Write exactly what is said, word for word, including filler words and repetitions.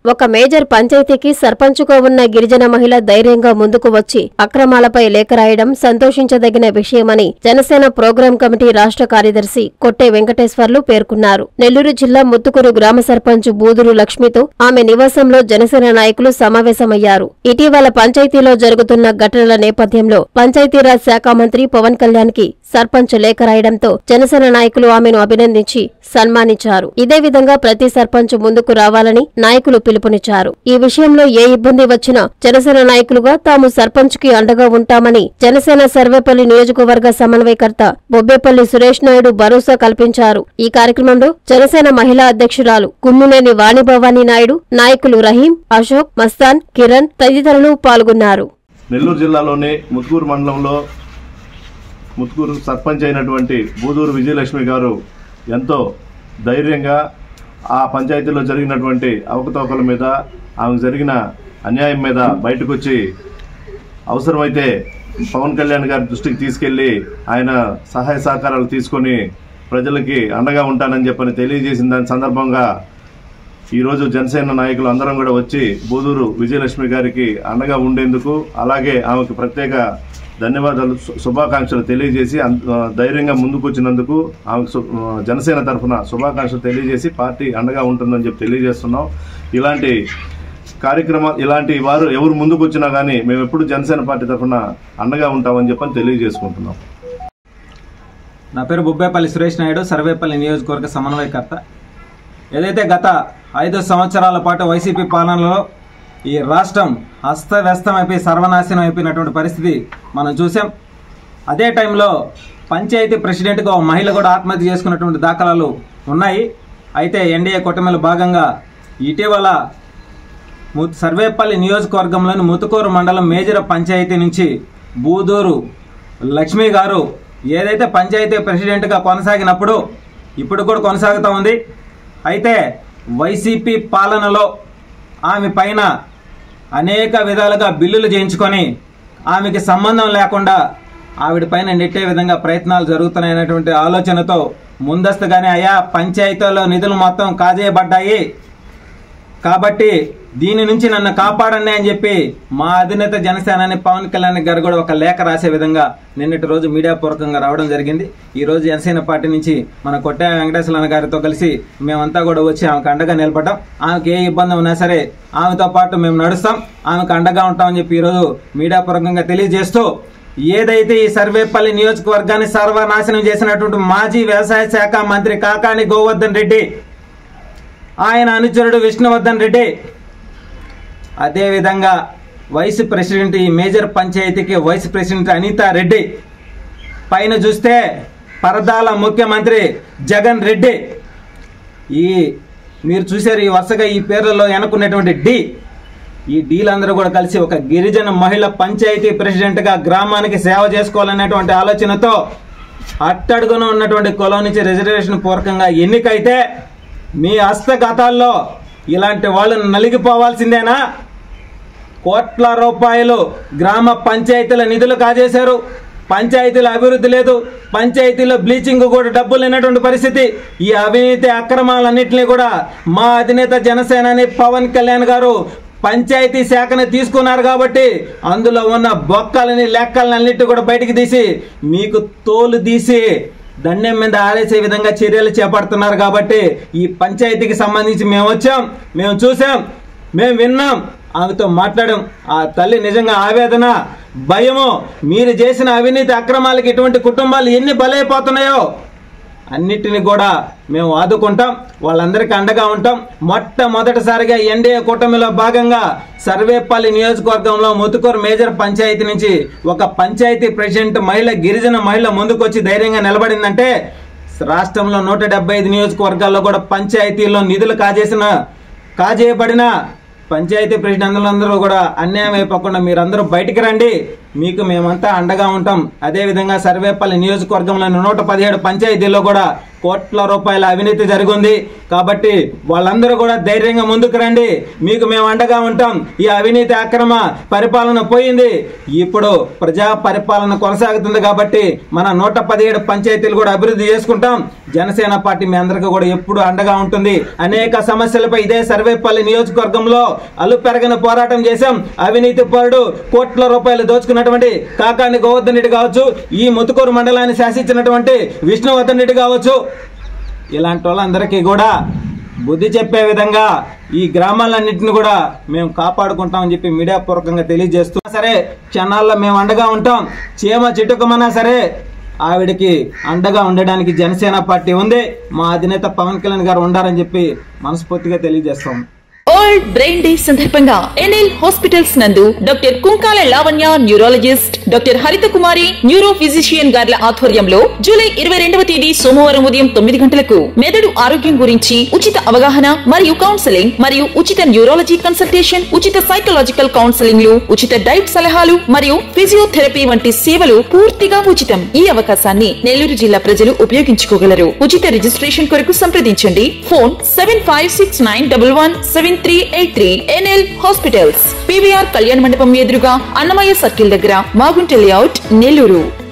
ఒక మేజర్ పంచాయతీకి సర్పంచుగా ఉన్న గిరిజన మహిళ ధైర్యంగా ముందుకు వచ్చి అక్రమాలపై లేఖ రాయడం సంతోషించదగిన విషయమని జనసేన ప్రోగ్రాం కమిటీ రాష్ట్ర కార్యదర్శి కొట్టే వెంకటేశ్వర్లు పేర్కొన్నారు. నెల్లూరు జిల్లా ముత్తుకూరు గ్రామ సర్పంచ్ బూదూరు లక్ష్మితో ఆమె నివాసంలో జనసేన నాయకులు సమావేశమయ్యారు. ఇటీవల పంచాయతీలో జరుగుతున్న ఘటనల నేపథ్యంలో పంచాయతీరాజ్ శాఖ మంత్రి పవన్ కళ్యాణ్ కి సర్పంచ్ లేఖ రాయడంతో జనసేన నాయకులు ఆమెను అభినందించి సన్మానించారు. ఇదే విధంగా ప్రతి సర్పంచ్ ముందుకు రావాలని నాయకులు పిలుపునిచ్చారు. ఈ విషయంలో ఏ ఇబ్బంది వచ్చినా జనసేన నాయకులుగా తాము సర్పంచ్ కి అండగా ఉంటామని జనసేన సర్వేపల్లి నియోజకవర్గ సమన్వయకర్త బొబ్బేపల్లి సురేష్ నాయుడు భరోసా కల్పించారు. ఈ కార్యక్రమంలో జనసేన మహిళా అధ్యక్షురాలు గుమ్మినేని వాణిభవాని నాయుడు, నాయకులు రహీం, అశోక్, మస్తాన్, కిరణ్ తదితరులు పాల్గొన్నారు. నెల్లూరు జిల్లాలోని ముత్తుకూరు మండలంలో ముత్తుకూరు సర్పంచ్ అయినటువంటి బూదూరు విజయలక్ష్మి గారు ఎంతో ధైర్యంగా ఆ పంచాయతీలో జరిగినటువంటి అవకతవకల మీద, ఆమెకు జరిగిన అన్యాయం మీద బయటకు వచ్చి అవసరమైతే పవన్ కళ్యాణ్ గారి దృష్టికి తీసుకెళ్లి ఆయన సహాయ సహకారాలు తీసుకొని ప్రజలకి అండగా ఉంటానని చెప్పని తెలియజేసిన దాని సందర్భంగా ఈరోజు జనసేన నాయకులు అందరం కూడా వచ్చి బూదూరు విజయలక్ష్మి గారికి అండగా ఉండేందుకు, అలాగే ఆమెకు ప్రత్యేక ధన్యవాదాలు శుభాకాంక్షలు తెలియజేసి ధైర్యంగా ముందుకు వచ్చినందుకు ఆమెకు జనసేన తరఫున శుభాకాంక్షలు తెలియజేసి పార్టీ అండగా ఉంటుందని చెప్పి తెలియజేస్తున్నాం. ఇలాంటి కార్యక్రమాలు ఇలాంటి వారు ఎవరు ముందుకు వచ్చినా కానీ మేము ఎప్పుడు జనసేన పార్టీ తరఫున అండగా ఉంటామని చెప్పని తెలియజేసుకుంటున్నాం. నా పేరు బొబ్బేపల్లి సురేష్ నాయుడు, సర్వేపల్లి నియోజకవర్గ సమన్వయకర్త. ఏదైతే గత ఐదు సంవత్సరాల పాటు వైసీపీ పాలనలో ఈ రాష్ట్రం అస్తవ్యస్తమైపోయి సర్వనాశనం అయిపోయినటువంటి పరిస్థితి మనం చూసాం. అదే టైంలో పంచాయతీ ప్రెసిడెంట్గా ఒక మహిళ కూడా ఆత్మహత్య చేసుకున్నటువంటి దాఖలాలు ఉన్నాయి. అయితే ఎన్డీఏ కూటమిలో భాగంగా ఇటీవల సర్వేపల్లి నియోజకవర్గంలోని ముత్తుకూరు మండలం మేజర్ పంచాయతీ నుంచి బూదూరు లక్ష్మి గారు ఏదైతే పంచాయతీ ప్రెసిడెంట్గా కొనసాగినప్పుడు ఇప్పుడు కూడా కొనసాగుతూ ఉంది. అయితే వైసీపీ పాలనలో ఆమె పైన అనేక విధాలుగా బిల్లులు చేయించుకొని ఆమెకి సంబంధం లేకుండా ఆవిడ పైన నెట్టే విధంగా ప్రయత్నాలు జరుగుతున్నాయనేటువంటి ఆలోచనతో ముందస్తుగానే అయా పంచాయతీలో నిధులు మొత్తం కాజేయబడ్డాయి కాబట్టి దీని నుంచి నన్ను కాపాడండి అని చెప్పి మా అధినేత జనసేనాని పవన్ కళ్యాణ్ గారు కూడా ఒక లేఖ రాసే విధంగా నిన్నటి రోజు మీడియా పూర్వకంగా రావడం జరిగింది. ఈ రోజు జనసేన పార్టీ నుంచి మన కొట్టే వెంకటేశ్వర గారితో కలిసి మేమంతా కూడా వచ్చి ఆమెకు అండగా నిలబడ్డాం. ఆమెకి ఏ ఇబ్బంది ఉన్నా సరే ఆమెతో పాటు మేము నడుస్తాం, ఆమెకు అండగా ఉంటామని చెప్పి ఈరోజు మీడియా పూర్వకంగా తెలియజేస్తూ, ఏదైతే ఈ సర్వేపల్లి నియోజకవర్గాన్ని సర్వనాశనం చేసినటువంటి మాజీ వ్యవసాయ శాఖ మంత్రి కాకాని గోవర్ధన్ రెడ్డి, ఆయన అనుచరుడు విష్ణువర్ధన్ రెడ్డి, అదేవిధంగా వైస్ ప్రెసిడెంట్ ఈ మేజర్ పంచాయతీకి వైస్ ప్రెసిడెంట్ అనితా రెడ్డి, పైన చూస్తే పరదాల ముఖ్యమంత్రి జగన్ రెడ్డి, ఈ మీరు చూసారు ఈ వరుసగా ఈ పేర్లలో వెనుకున్నటువంటి డి ఈ డీలందరూ కూడా కలిసి ఒక గిరిజన మహిళ పంచాయతీ ప్రెసిడెంట్గా గ్రామానికి సేవ చేసుకోవాలనేటువంటి ఆలోచనతో అట్టడుగున ఉన్నటువంటి కులం నుంచి రిజర్వేషన్ పూర్వకంగా ఎన్నికైతే మీ హస్తగతాల్లో ఇలాంటి వాళ్ళు నలిగిపోవాల్సిందేనా? కోట్ల రూపాయలు గ్రామ పంచాయతీల నిధులు కాజేశారు. పంచాయతీల అభివృద్ధి లేదు, పంచాయతీలో బ్లీచింగ్ కూడా డబ్బులు లేనటువంటి పరిస్థితి. ఈ అవినీతి అక్రమాలన్నింటినీ కూడా మా అధినేత జనసేనాని పవన్ కళ్యాణ్ గారు పంచాయతీ శాఖని తీసుకున్నారు కాబట్టి అందులో ఉన్న బొక్కలని లెక్కలని అన్నిటి కూడా బయటికి తీసి మీకు తోలు తీసి దండెం మీద ఆరేసే విధంగా చర్యలు చేపడుతున్నారు. కాబట్టి ఈ పంచాయతీకి సంబంధించి మేము వచ్చాం, మేము చూసాం, మేము విన్నాం, ఆమెతో మాట్లాడాం. ఆ తల్లి నిజంగా ఆవేదన, భయము, మీరు చేసిన అవినీతి అక్రమాలకి ఇటువంటి కుటుంబాలు ఎన్ని బలైపోతున్నాయో అన్నిటిని కూడా మేము ఆదుకుంటాం, వాళ్ళందరికీ అండగా ఉంటాం. మొట్టమొదటిసారిగా ఎన్డీఏ కూటమిలో భాగంగా సర్వేపల్లి నియోజకవర్గంలో ముత్తుకూరు మేజర్ పంచాయతీ నుంచి ఒక పంచాయతీ ప్రెసిడెంట్ మహిళ, గిరిజన మహిళ ముందుకొచ్చి ధైర్యంగా నిలబడిందంటే రాష్ట్రంలో నూట డెబ్బై ఐదు నియోజకవర్గాల్లో కూడా పంచాయతీల్లో నిధులు కాజేసిన కాజేయబడిన పంచాయతీ ప్రెసిడెంట్లందరూ కూడా అన్యాయం అయిపోకుండా మీరందరూ బయటికి రండి, మీకు మేమంతా అండగా ఉంటాం. అదేవిధంగా సర్వేపల్లి నియోజకవర్గంలోని నూట పదిహేడు పంచాయతీల్లో కూడా కోట్ల రూపాయల అవినీతి జరిగింది. కాబట్టి వాళ్ళందరూ కూడా ధైర్యంగా ముందుకు రండి, మీకు మేము అండగా ఉంటాం. ఈ అవినీతి అక్రమ పరిపాలన పోయింది, ఇప్పుడు ప్రజా పరిపాలన కొనసాగుతుంది. కాబట్టి మన నూట పదిహేడు పంచాయతీలు కూడా అభివృద్ధి చేసుకుంటాం. జనసేన పార్టీ మీ అందరికీ కూడా ఎప్పుడు అండగా ఉంటుంది. అనేక సమస్యలపై ఇదే సర్వేపల్లి నియోజకవర్గంలో అల్లు పెరగని పోరాటం చేశాం. అవినీతి పరుడు కోట్ల రూపాయలు దోచుకున్నటువంటి కాకాని గోవర్ధన్ రెడ్డి కావచ్చు, ఈ ముతుకూరు మండలాన్ని శాసించినటువంటి విష్ణువర్ధన్ రెడ్డి కావచ్చు, ఇలాంటి వాళ్ళందరికీ కూడా బుద్ధి చెప్పే విధంగా ఈ గ్రామాలన్నింటిని కూడా మేము కాపాడుకుంటామని చెప్పి మీడియా పూర్వకంగా తెలియజేస్తూ, సరే క్షణాల్లో మేము అండగా ఉంటాం. చీమ చిటుకమన్నా సరే ఆవిడకి అండగా ఉండడానికి జనసేన పార్టీ ఉంది. మా అధినేత పవన్ కళ్యాణ్ గారు ఉండారని చెప్పి మనస్ఫూర్తిగా తెలియజేస్తాం. వరల్డ్ బ్రెయిన్ డే సందర్భంగా ఎన్ఎల్ హాస్పిటల్స్ నందు doctor Kunkala Lavanya neurologist, doctor Haritha Kumari neuro physician గార్ల ఆధ్వర్యంలో జూలై ఇరవై రెండవ తేదీ సోమవారం ఉదయం తొమ్మిది గంటలకు మెదడు ఆరోగ్యం గురించి ఉచిత అవగాహన మరియు కౌన్సెలింగ్ మరియు ఉచిత న్యూరాలజీ కన్సల్టేషన్, ఉచిత సైకలాజికల్ కౌన్సెలింగ్లు, ఉచిత డైట్ సలహాలు మరియు ఫిజియోథెరపీ వంటి సేవలు పూర్తిగా ఉచితం. ఈ అవకాశాన్ని నెల్లూరు జిల్లా ప్రజలు ఉపయోగించుకోగలరు. ఉచిత రిజిస్ట్రేషన్ కొరకు సంప్రదించండి. Phone seven five six nine double one seven three eight three. NL hospitals, PVR కళ్యాణ మండపం ఎదురుగా అన్నమయ్య సర్కిల్ దగ్గర, మాగుంట లేఅవుట్, నెల్లూరు.